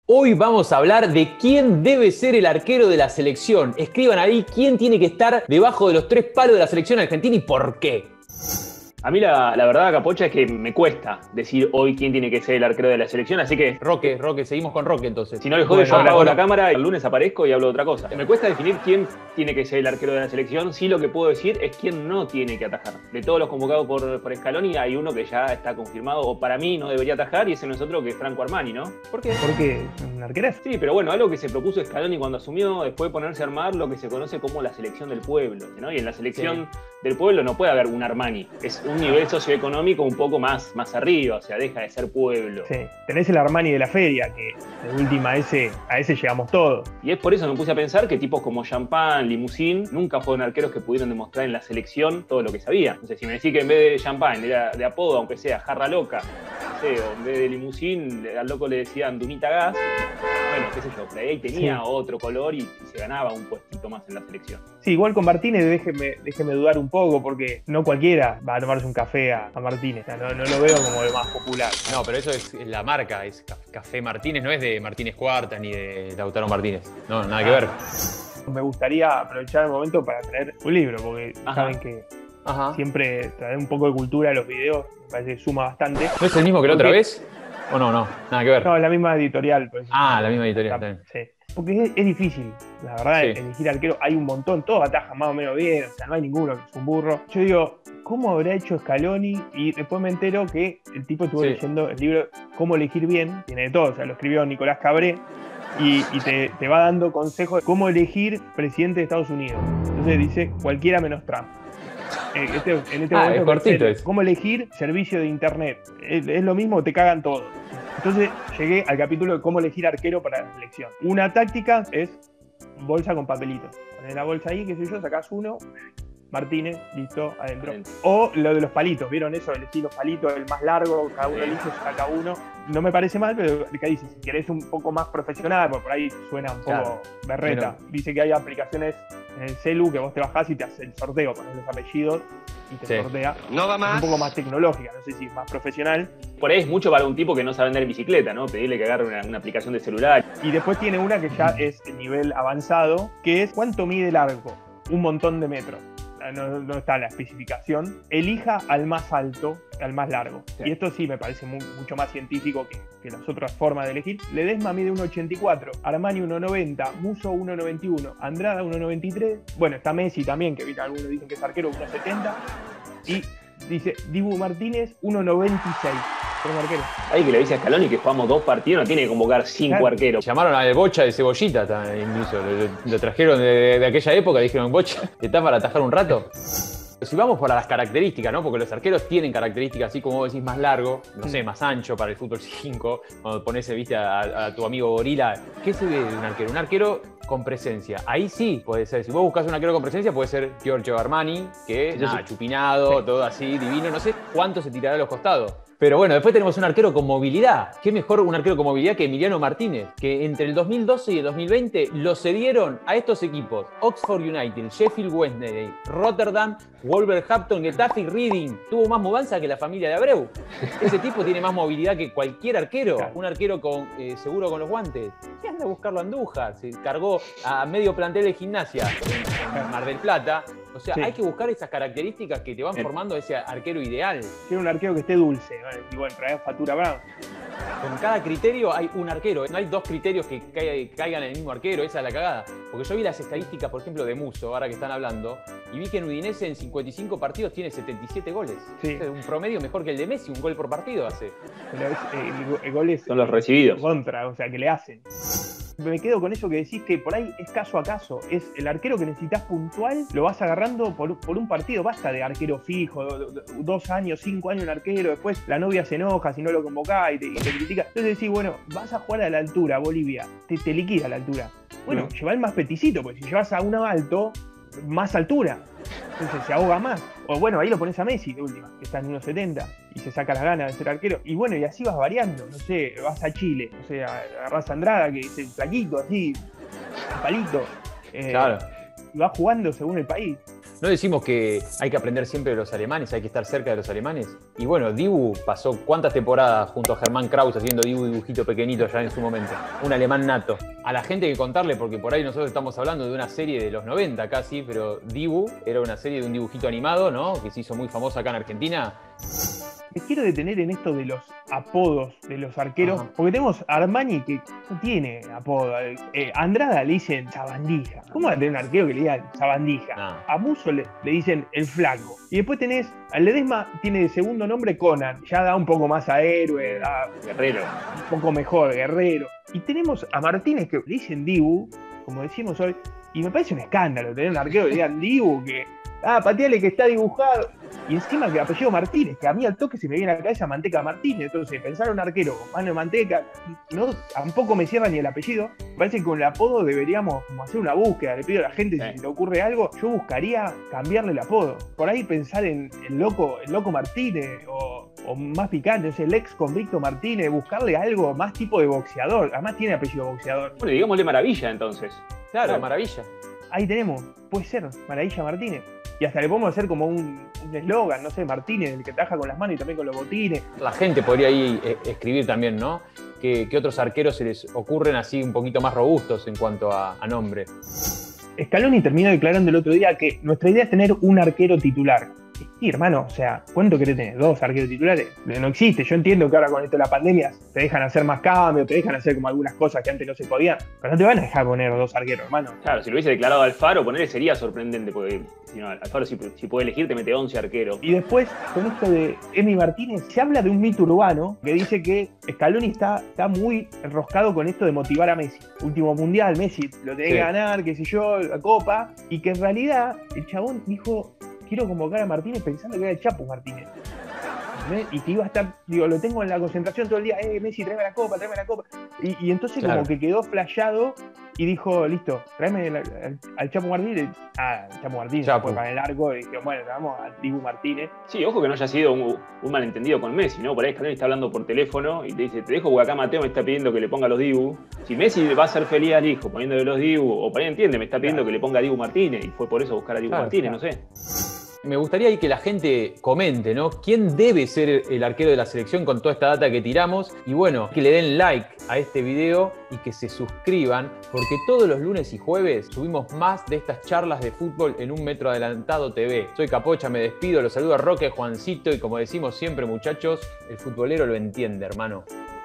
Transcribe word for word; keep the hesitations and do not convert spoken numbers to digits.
Hoy vamos a hablar de quién debe ser el arquero de la selección. Escriban ahí quién tiene que estar debajo de los tres palos de la selección argentina y por qué. A mí la, la verdad, Capocha, es que me cuesta decir hoy quién tiene que ser el arquero de la selección, así que... Roque, Roque, seguimos con Roque entonces. Si no les jode, bueno, yo apago bueno. la cámara, el lunes aparezco y hablo de otra cosa. Me cuesta definir quién tiene que ser el arquero de la selección. Sí, lo que puedo decir es quién no tiene que atajar. De todos los convocados por, por Scaloni, hay uno que ya está confirmado, o para mí no debería atajar, y ese no es otro que Franco Armani, ¿no? ¿Por qué? Porque un arquerazo. Sí, pero bueno, algo que se propuso Scaloni cuando asumió, después de ponerse a armar lo que se conoce como la selección del pueblo, ¿no? Y en la selección sí. del pueblo no puede haber un Armani. Es un nivel socioeconómico un poco más, más arriba, o sea, deja de ser pueblo. Sí, tenés el Armani de la feria, que de última a ese, a ese llegamos todos. Y es por eso que me puse a pensar que tipos como Champagne, Limousin, nunca fueron arqueros que pudieron demostrar en la selección todo lo que sabían. Entonces, si me decís que en vez de Champagne era de apodo, aunque sea Jarra Loca, no sé, o en vez de Limousin, al loco le decían Dunita Gas, bueno, qué sé yo, pero ahí tenía sí. otro color y, y se ganaba un puestito más en la selección. Sí, igual con Martínez déjeme, déjeme dudar un poco, porque no cualquiera va a tomarse un café a, a Martínez. O sea, no, no lo veo como lo más popular. No, pero eso es la marca, es Café Martínez, no es de Martínez Cuarta ni de Lautaro Martínez. No, nada que ver. Me gustaría aprovechar el momento para traer un libro, porque Ajá. saben que Ajá. siempre traer un poco de cultura a los videos me parece que suma bastante. ¿No es el mismo que la otra vez? ¿O no, no? Nada que ver. No, es la misma editorial. Pues. Ah, la misma editorial. Está, sí. Porque es, es difícil, la verdad, sí. elegir arquero. Hay un montón, todos atajan más o menos bien, o sea, no hay ninguno que es un burro. Yo digo, ¿cómo habrá hecho Scaloni? Y después me entero que el tipo estuvo sí. leyendo el libro Cómo elegir bien, tiene de todo, o sea, lo escribió Nicolás Cabré, y, y te, te va dando consejos de cómo elegir presidente de Estados Unidos. Entonces dice, cualquiera menos Trump. Eh, este, en este ah, momento, es cortito es. ¿Cómo elegir servicio de internet? Es, es lo mismo, te cagan todos. Entonces llegué al capítulo de cómo elegir arquero para la selección. Una táctica es bolsa con papelitos. Pones la bolsa ahí, qué sé yo, sacás uno, Martínez, listo, adentro. adentro. O lo de los palitos, ¿vieron eso? Elegir los palitos, el más largo, cada uno elige, saca uno. No me parece mal, pero acá dice, si querés un poco más profesional, porque por ahí suena un poco claro. berreta. Pero... Dice que hay aplicaciones en el celu que vos te bajás y te hace el sorteo, pones los apellidos y te sí. sortea. No va más. Es un poco más tecnológica, no sé si es más profesional. Por ahí es mucho para un tipo que no sabe andar en bicicleta, ¿no? Pedirle que agarre una, una aplicación de celular. Y después tiene una que ya es el nivel avanzado, que es ¿cuánto mide el arco? Un montón de metros. No, no está la especificación. Elija al más alto, al más largo. Sí. Y esto sí me parece muy, mucho más científico que, que las otras formas de elegir. Ledesma mide uno ochenta y cuatro, Armani uno noventa, Musso uno noventa y uno, Andrada uno noventa y tres. Bueno, está Messi también, que algunos dicen que es arquero, uno setenta. Y dice Dibu Martínez uno noventa y seis. Como arquero. Ahí que le dice a Scaloni que jugamos dos partidos, no tiene que convocar cinco claro. arqueros. Llamaron al Bocha de Cebollita, incluso. Lo, lo trajeron de, de aquella época, dijeron, Bocha, ¿estás para atajar un rato? Si vamos por las características, ¿no? Porque los arqueros tienen características, así como vos decís, más largo, no sé, más ancho para el fútbol cinco. Cuando pones, viste, a, a tu amigo Gorila. ¿Qué se ve de un arquero? Un arquero con presencia. Ahí sí puede ser. Si vos buscas un arquero con presencia, puede ser Giorgio Armani, que es nada, chupinado, sí. todo así, divino. No sé cuánto se tirará a los costados. Pero bueno, después tenemos un arquero con movilidad. ¿Qué mejor un arquero con movilidad que Emiliano Martínez? Que entre el dos mil doce y el dos mil veinte lo cedieron a estos equipos: Oxford United, Sheffield Wednesday, Rotterdam, Wolverhampton, Getafe y Reading. Tuvo más mudanza que la familia de Abreu. Ese tipo tiene más movilidad que cualquier arquero. Un arquero con, eh, seguro con los guantes. ¿Qué anda a buscarlo a Andújar? Se cargó a medio plantel de Gimnasia en, en Mar del Plata. O sea, sí. hay que buscar esas características que te van formando ese arquero ideal. Quiero un arquero que esté dulce, ¿no? Igual, traer Fatura Brown. Con cada criterio hay un arquero. No hay dos criterios que caigan en el mismo arquero. Esa es la cagada. Porque yo vi las estadísticas, por ejemplo, de Musso, ahora que están hablando, y vi que en Udinese en cincuenta y cinco partidos tiene setenta y siete goles. Sí. O sea, un promedio mejor que el de Messi, un gol por partido hace. Pero es, eh, el, el gol es, son los recibidos. Contra, o sea, que le hacen. Me quedo con eso que decís que por ahí es caso a caso. Es el arquero que necesitas puntual, lo vas agarrando por, por un partido. Basta de arquero fijo, dos años, cinco años en arquero. Después la novia se enoja si no lo convocás y te, y te critica. Entonces decís, bueno, vas a jugar a la altura, Bolivia. Te, te liquida la altura. Bueno, no. lleva el más peticito, porque si llevas a uno alto, más altura. Entonces se ahoga más. O bueno, ahí lo pones a Messi de última, que está en uno setenta y se saca las ganas de ser arquero. Y bueno, y así vas variando. No sé, vas a Chile, no sé, agarrás a Andrada, que es el flaquito, así, un palito. Eh, claro. Y vas jugando según el país. No decimos que hay que aprender siempre de los alemanes, hay que estar cerca de los alemanes. Y bueno, Dibu pasó cuántas temporadas junto a Germán Kraus haciendo Dibu dibujito pequeñito ya en su momento. Un alemán nato. A la gente hay que contarle, porque por ahí nosotros estamos hablando de una serie de los noventa casi, pero Dibu era una serie de un dibujito animado, ¿no? Que se hizo muy famosa acá en Argentina. Me quiero detener en esto de los apodos de los arqueros, Ajá. porque tenemos a Armani que no tiene apodo. Eh, a Andrada le dicen Sabandija. ¿Cómo va a tener un arquero que le digan Sabandija? No. A Musso le, le dicen el Flaco. Y después tenés, al Ledesma tiene de segundo nombre Conan, ya da un poco más a héroe, da Guerrero. un poco mejor, Guerrero. Y tenemos a Martínez que le dicen Dibu, como decimos hoy, y me parece un escándalo tener un arquero que le digan Dibu, que, ah, pateale que está dibujado. Y encima que apellido Martínez, que a mí al toque se me viene a la cabeza Manteca Martínez. Entonces, pensar en un arquero con mano de manteca, no, tampoco me cierra ni el apellido. Me parece que con el apodo deberíamos como hacer una búsqueda. Le pido a la gente, Sí. si le ocurre algo, yo buscaría cambiarle el apodo. Por ahí pensar en el loco, el loco Martínez, o, o más picante, o sea, el ex convicto Martínez, buscarle algo más tipo de boxeador. Además tiene apellido boxeador. Bueno, digámosle Maravilla entonces. Claro, Claro. maravilla. Ahí tenemos, puede ser, Maravilla Martínez. Y hasta le podemos hacer como un eslogan, no sé, Martínez, el que trabaja con las manos y también con los botines. La gente podría ahí eh, escribir también, ¿no? ¿Qué, qué otros arqueros se les ocurren así un poquito más robustos en cuanto a, a nombre? Scaloni terminó declarando el otro día que nuestra idea es tener un arquero titular. Sí, hermano, o sea, ¿cuánto querés tener? ¿Dos arqueros titulares? No existe. Yo entiendo que ahora con esto de la pandemia te dejan hacer más cambios, te dejan hacer como algunas cosas que antes no se podían, pero no te van a dejar poner dos arqueros, hermano. Claro, si lo hubiese declarado Alfaro, ponerle sería sorprendente, porque si no, Alfaro si, si puede elegir te mete once arqueros. Y después, con esto de Emi Martínez, se habla de un mito urbano que dice que Scaloni está, está muy enroscado con esto de motivar a Messi. Último mundial, Messi lo tenía Sí. que ganar, qué sé yo, la copa, y que en realidad el chabón dijo, quiero convocar a Martínez pensando que era el Chapu Martínez. ¿Entendés? Y que iba a estar, digo, lo tengo en la concentración todo el día, eh, Messi, tráeme la copa, tráeme la copa. Y, y entonces Claro. como que quedó flasheado y dijo, listo, tráeme la- al, al Chapu Martínez. Ah, el Chapu Martínez, Chapu. fue para el arco, y dije, bueno, vamos a Dibu Martínez. Sí, ojo que no haya sido un, un malentendido con Messi, ¿no? Por ahí Scaloni está hablando por teléfono y te dice, te dejo porque acá Mateo me está pidiendo que le ponga los Dibu. Si Messi va a ser feliz al hijo poniéndole los Dibu, o por ahí entiende, me está pidiendo Claro. que le ponga a Dibu Martínez, y fue por eso buscar a Dibu Claro, Martínez, claro. no sé. Me gustaría ahí que la gente comente, ¿no? ¿Quién debe ser el arquero de la selección con toda esta data que tiramos? Y bueno, que le den like a este video y que se suscriban, porque todos los lunes y jueves subimos más de estas charlas de fútbol en Un Metro Adelantado T V. Soy Capocha, me despido, los saludo a Roque, Juancito, y como decimos siempre, muchachos, el futbolero lo entiende, hermano.